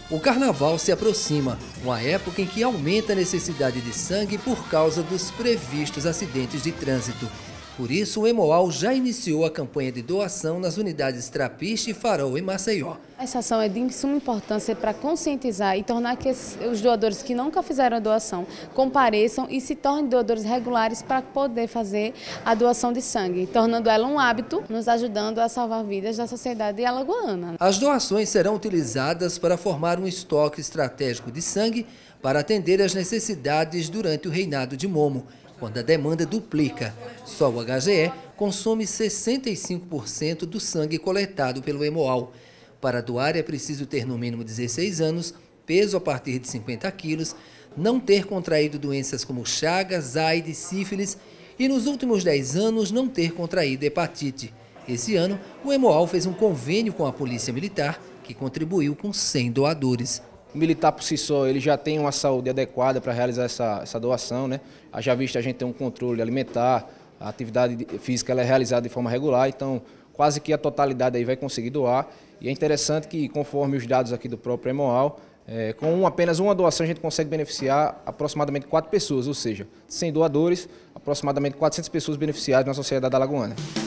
O carnaval se aproxima, uma época em que aumenta a necessidade de sangue por causa dos previstos acidentes de trânsito. Por isso, o Hemoal já iniciou a campanha de doação nas unidades Trapiche e Farol, em Maceió. Essa ação é de suma importância para conscientizar e tornar que os doadores que nunca fizeram a doação compareçam e se tornem doadores regulares para poder fazer a doação de sangue, tornando ela um hábito, nos ajudando a salvar vidas da sociedade alagoana. As doações serão utilizadas para formar um estoque estratégico de sangue para atender às necessidades durante o reinado de Momo, quando a demanda duplica. Só o HGE consome 65% do sangue coletado pelo Hemoal. Para doar é preciso ter no mínimo 16 anos, peso a partir de 50 quilos, não ter contraído doenças como Chagas, AIDS, sífilis e nos últimos 10 anos não ter contraído hepatite. Esse ano, o Hemoal fez um convênio com a Polícia Militar, que contribuiu com 100 doadores. O militar por si só, ele já tem uma saúde adequada para realizar essa doação, né? Já visto, a gente tem um controle alimentar, a atividade física ela é realizada de forma regular, então quase que a totalidade aí vai conseguir doar. E é interessante que, conforme os dados aqui do próprio Hemoal, com apenas uma doação a gente consegue beneficiar aproximadamente 4 pessoas, ou seja, 100 doadores, aproximadamente 400 pessoas beneficiadas na sociedade alagoana.